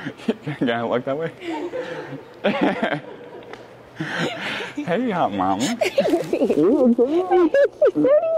Can I look that way? Hey, hot mama.